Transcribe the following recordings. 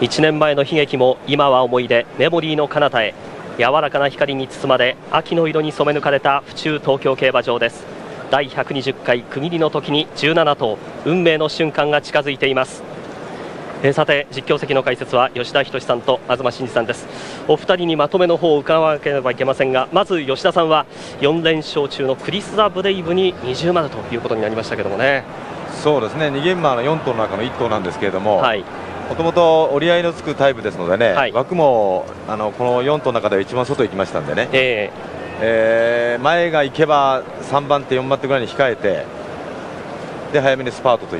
1年前の悲劇も今は思い出、メモリーの彼方へ。柔らかな光に包まれ秋の色に染め抜かれた府中東京競馬場です。第120回区切りの時に17頭、運命の瞬間が近づいています。さて実況席の解説は吉田仁さんと東真二さんです。お二人にまとめの方を伺わなければいけませんが、まず吉田さんは4連勝中のクリス・ザ・ブレイブに20丸ということになりましたけどもね。 そうですね、逃げ馬の4頭の中の1頭なんですけれども、 はい、 もともと折り合いのつくタイプですのでね、 はい、 枠もこの4頭の中では一番外行きましたんでね、前が行けば3番手4番手ぐらいに控えてで早めにスパートという、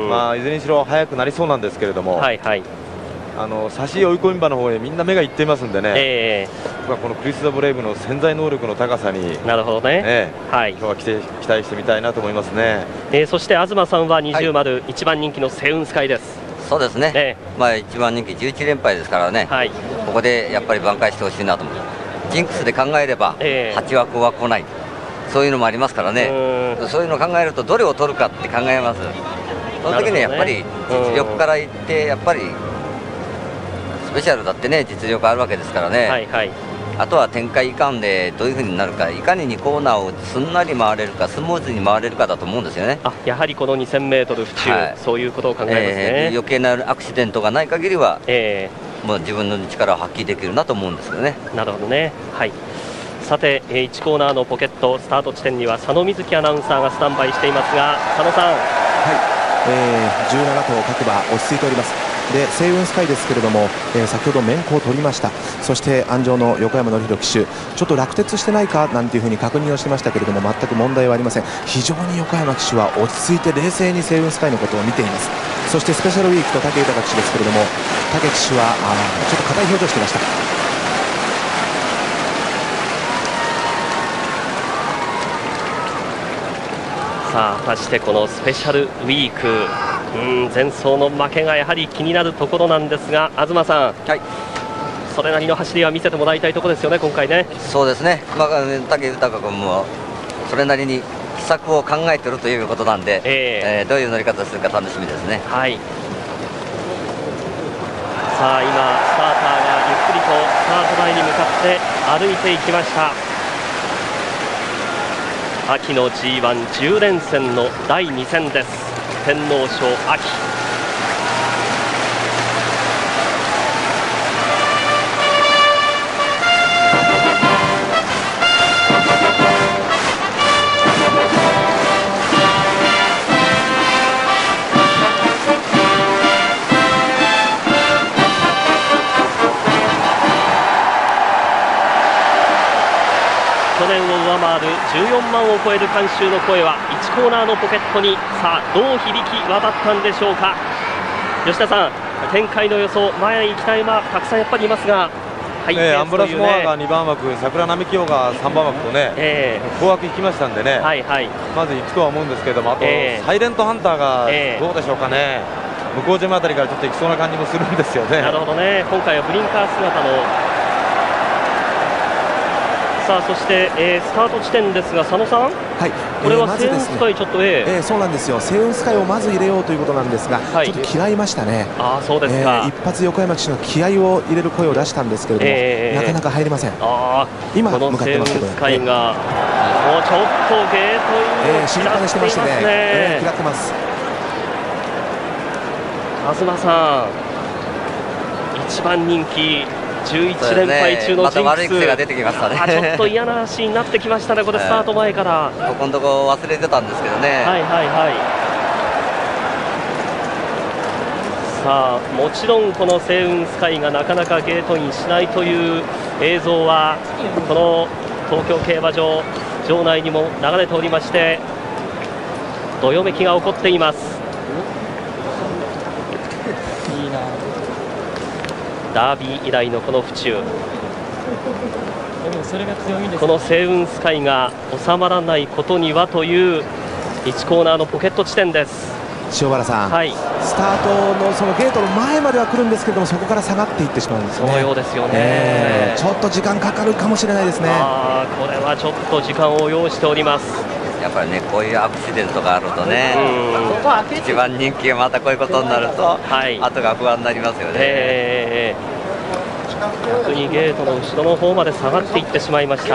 いずれにしろ速くなりそうなんですけれども、 はいはい、 差し追い込み馬の方へみんな目がいっていますんでね、このクリス・ザ・ブレイブの潜在能力の高さに、 なるほどね、はい、 今日は期待してみたいなと思いますね。 そして東さんは20丸、1番人気のセウンスカイです。 そうですね、1番人気11連敗ですからね、はい、ここでやっぱり挽回してほしいなと思う。ジンクスで考えれば8枠は来ない、そういうのもありますからね、そういうのを考えるとどれを取るかって考えます。その時にやっぱり実力からいって、やっぱりスペシャルだってね実力あるわけですからね、はいはい、あとは展開いかんでどういうふうになるか、いかに2コーナーをすんなり回れるかスムーズに回れるかだと思うんですよね。 やはりこの 2000m 府中、はい、そういうことを考えますね。 余計なアクシデントがない限りは、もう自分の力を発揮できるなと思うんですけどね。 なるほどね、はい。さて、1コーナーのポケットスタート地点には佐野瑞希アナウンサーがスタンバイしていますが、佐野さん、はい、 17頭各馬落ち着いております。でセイウンスカイですけれども、先ほど免許を取りました。そして安城の横山典弘騎手、ちょっと落鉄してないかなんていうふうに確認をしてましたけれども、全く問題はありません。非常に横山騎手は落ち着いて冷静にセイウンスカイのことを見ています。そしてスペシャルウィークと武豊騎手ですけれども、武騎手はちょっと硬い表情してました。 さあ果たしてこのスペシャルウィーク、前走の負けがやはり気になるところなんですが、東さん、はい、それなりの走りは見せてもらいたいところですよね、今回ね。 そうですね、武豊君もそれなりに秘策を考えているということなんで、どういう乗り方するか楽しみですね。はい、 さあ今スターターがゆっくりとスタート台に向かって歩いていきました。秋の G110 連戦の第2戦です。天皇賞秋、去年を上回る14万を超える観衆の声は1コーナーのポケットにさあどう響き渡ったんでしょうか。吉田さん、展開の予想、前に行きたい馬たくさんやっぱりいますが、 アンブラスモアが2番枠、桜並木が3番枠とね、後枠行きましたんでね、まず行くとは思うんですけれども、あと、サイレントハンターがどうでしょうかね、向島あたりからちょっと行きそうな感じもするんですよね。 なるほどね、今回はブリンカー姿のさあそして、スタート地点ですが佐野さん、はい、これはセイウンスカイちょっと、 そうなんですよ、セイウンスカイをまず入れようということなんですが、ちょっと嫌いましたね。 そうですか、 一発横山騎手の気合を入れる声を出したんですけれども、なかなか入りません。今向かってますけど、 セイウンスカイがもうちょっとゲートインを心配してましてね、嫌ってます。 東さん、1番人気11連敗中のジンクス、 また悪い癖が出てきましたね。 ちょっと嫌な足になってきましたね、これスタート前から。 ここのとこ忘れてたんですけどね。 さあもちろんこのセイウンスカイがなかなかゲートインしないという映像はこの東京競馬場場内にも流れておりまして、どよめきが起こっています。ダービー以来のこの府中、このセイウンスカイが収まらないことにはという1コーナーのポケット地点です。 塩原さん、スタートのそのゲートの前までは来るんですけども、そこから下がっていってしまうんですね。 そのようですよね。 ちょっと時間かかるかもしれないですね。 これはちょっと時間を要しております。 やっぱりね、こういうアクシデントがあるとね、一番人気がまたこういうことになると、後が不安になりますよね。 逆にゲートの後ろの方まで下がっていってしまいました。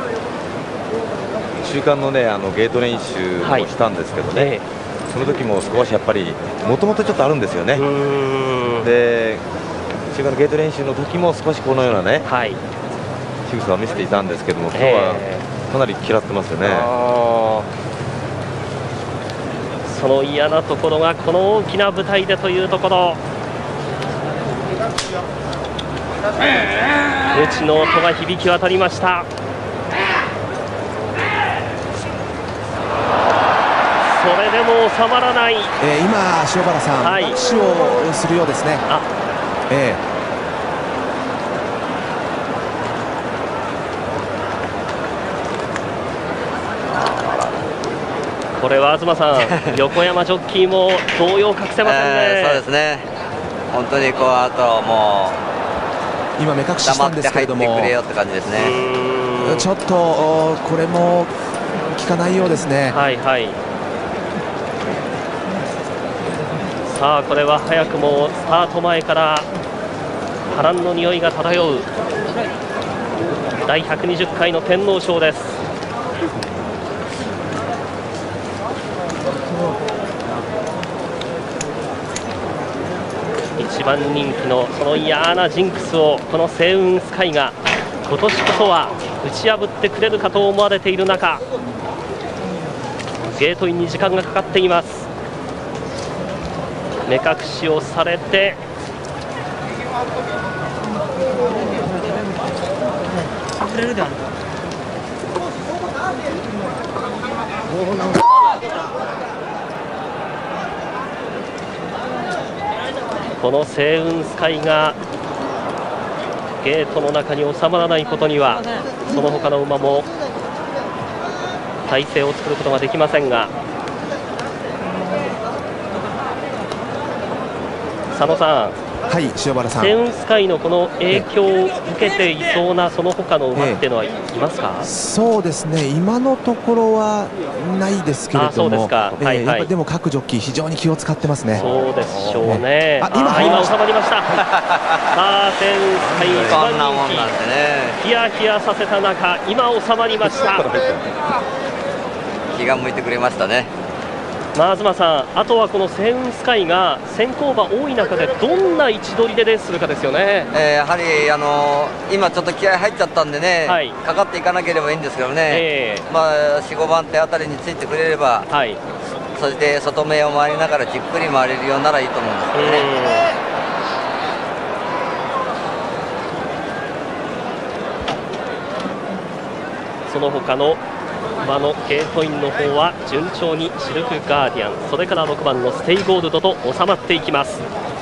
中間のね、ゲート練習もしたんですけどね、その時も少しやっぱりもともとちょっとあるんですよね。で、中間のゲート練習の時も少しこのようなね、仕草を見せていたんですけども、今日はかなり嫌ってますよね。 その嫌なところがこの大きな舞台でというところ。ムチの音が響き渡りました。それでも収まらない。 今、塩原さん、拍手をするようですね。 これは東さん、横山ジョッキーも動揺を隠せませんね。 そうですね。本当にこうあともう今目隠ししたんですけれども、 黙って入ってくれよって感じですね。 ちょっとこれも効かないようですね。 さあこれは早くもスタート前から波乱の匂いが漂う第120回の天皇賞です。一番人気のその嫌なジンクスをこの星雲スカイが今年こそは打ち破ってくれるかと思われている中、ゲートインに時間がかかっています。目隠しをされてこの星雲スカイがゲートの中に収まらないことにはその他の馬も体勢を作ることができませんが、佐野さん、 塩原さん、 星雲スカイのこの影響を受けていそうなその他の馬っていうのはいますか？ そうですね、今のところはないですけれども、でも各ジョッキー非常に気を使ってますね。 そうでしょうね。今収まりました。さあ星雲スカイ一番人気、ヒヤヒヤさせた中、今収まりました。 気が向いてくれましたね。 東さん、あとはこの星雲スカイが先行馬多い中でどんな位置取りでレースするかですよね。 やはり今ちょっと気合入っちゃったんでね、かかっていかなければいいんですけどね、4、5番手あたりについてくれれば、そして外目を回りながらじっくり回れるようならいいと思うんですけどね。 その他の馬のゲートインの方は順調にシルクガーディアン、それから6番のステイゴールドと収まっていきます。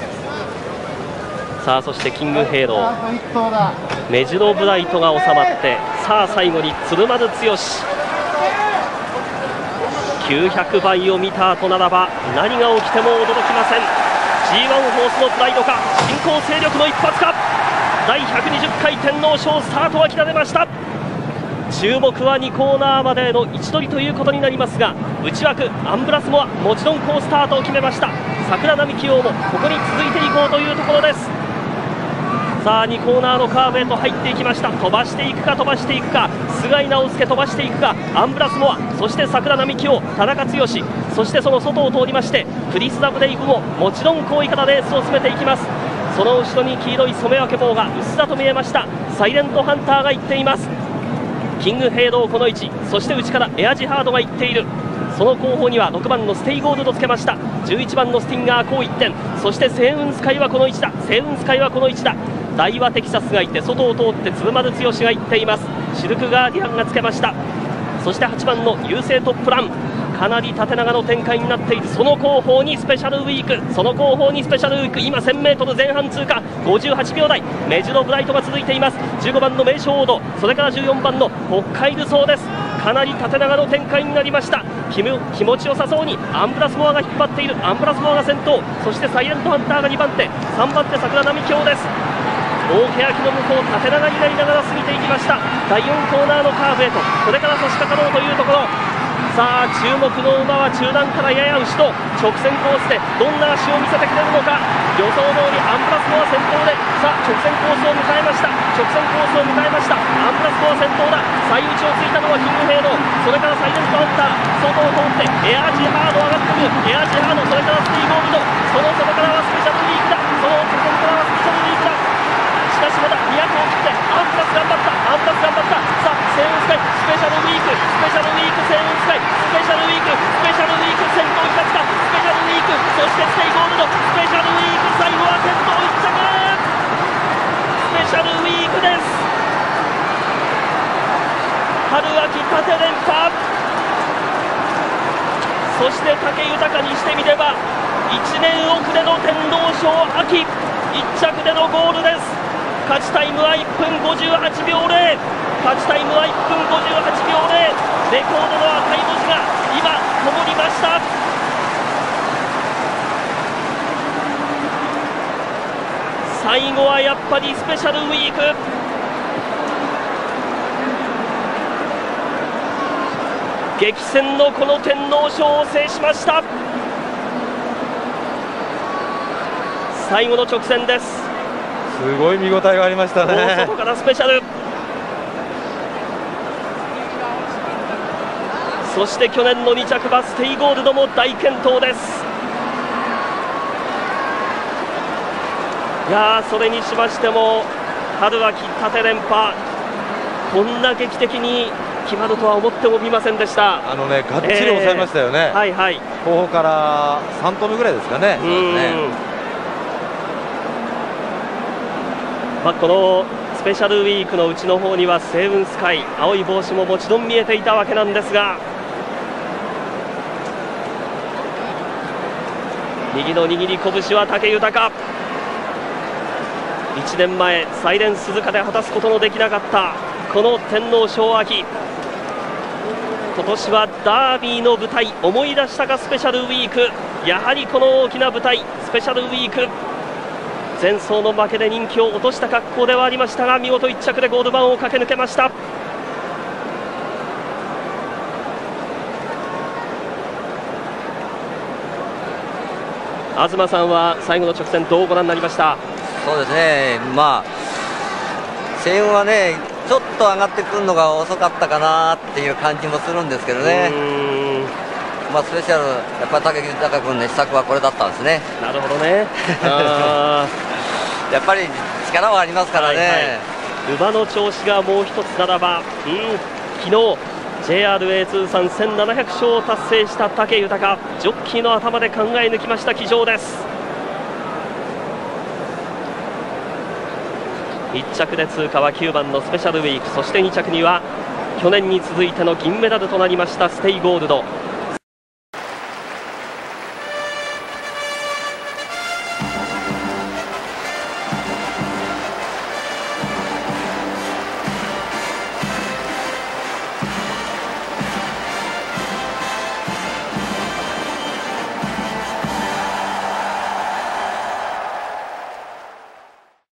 さあそしてキングヘイロー、メジロブライトが収まって、さあ最後に鶴丸剛、900倍を見た後ならば何が起きても驚きません。 G1 ホースのプライドか、新興勢力の一発か。第120回天皇賞スタートは切られました。注目は2コーナーまでの位置取りということになりますが、内枠アンブラスモアもちろん好スタートを決めました。桜並木王もここに続いていこうというところです。さあ2コーナーのカーブへと入っていきました。飛ばしていくか飛ばしていくか、菅井直輔飛ばしていくか、アンブラスモア、そして桜並木王、田中剛、そしてその外を通りましてクリス・ザブデイブももちろん好位からレースを進めていきます。その後ろに黄色い染め分け棒がうっすらと見えました。サイレントハンターが行っています。キングヘイドーこの位置、そして内からエアジハードが行っている。その後方には6番のステイゴールドつけました。11番のスティンガーこう1点、そして星雲スカイはこの位置だ、星雲スカイはこの位置だ。大和テキサスがいて、外を通って鶴丸剛が行っています。シルクガーディアンがつけました。そして8番の優勢トップラン、かなり縦長の展開になっている。その後方にスペシャルウィーク、その後方にスペシャルウィーク、今 1000m 前半通過、58秒台、メジロブライトが続いています。15番の名将オード、それから14番の北海ルソーです。かなり縦長の展開になりました。気持ちよさそうにアンブラスモアが引っ張っている。アンブラスモアが先頭、そしてサイレントハンターが2番手、3番手桜並京です。大欅の向こう、縦長になりながら過ぎていきました。第4コーナーのカーブへとこれから差し掛かろうというところ。 さあ注目の馬は中段からやや後ろ、直線コースでどんな足を見せてくれるのか。予想通りアンブラスコア先頭で、さあ直線コースを迎えました。直線コースを迎えました。アンブラスコア先頭だ。最内をついたのはキングヘイド、それからサイレントハンター、外を通ってエアージハード上がってくる。エアージハード、それからスティーゴールド、その外からはスペシャルウィークだ。その外からはスペシャルウィークだ。しかしまだ200を切ってアンブラス頑張った。アンブラス頑張った。さあセイウンスカイスペシャルウィーク、スペシャルウィーク、セイウンスカイスペシャルウィーク、スペシャルウィーク、先頭に立つか。スペシャルウィーク、そしてステイゴールド、スペシャルウィーク、最後は先頭1着。スペシャルウィークです。春秋縦連覇。そして武豊にしてみれば1年遅れの天皇賞秋1着でのゴールです。勝ちタイムは1分58秒0、勝ちタイムは1分58秒0、レコードの赤い文字が今灯りました。最後はやっぱりスペシャルウィーク。激戦のこの天皇賞を制しました。最後の直線です。 すごい見応えがありましたね。 大外からスペシャル、そして去年の2着馬ステイゴールドも大健闘です。いやー、それにしましても春秋縦連覇、こんな劇的に決まるとは思ってもみませんでした。 がっちり抑えましたよね。 はいはい、 後方から3投目ぐらいですかね。そうですね。 このスペシャルウィークのうちの方にはセイウンスカイ、青い帽子ももちろん見えていたわけなんですが、右の握り拳は武豊。1年前サイレン鈴鹿で果たすことのできなかったこの天皇賞秋、今年はダービーの舞台、思い出したかスペシャルウィーク。やはりこの大きな舞台スペシャルウィーク、前走の負けで人気を落とした格好ではありましたが、見事1着でゴール板を駆け抜けました。東さんは最後の直線どうご覧になりました？ そうですね、セイウンはねちょっと上がってくるのが遅かったかなっていう感じもするんですけどね。スペシャルやっぱり武豊君の秘策はこれだったんですね。 なるほどねやっぱり力はありますからね。はいはい、 馬の調子がもう一つならば、昨日 JRA 通算1700勝を達成した武豊、ジョッキーの頭で考え抜きました騎乗です。1着で通過は9番のスペシャルウィーク、そして2着には去年に続いての銀メダルとなりましたステイゴールド。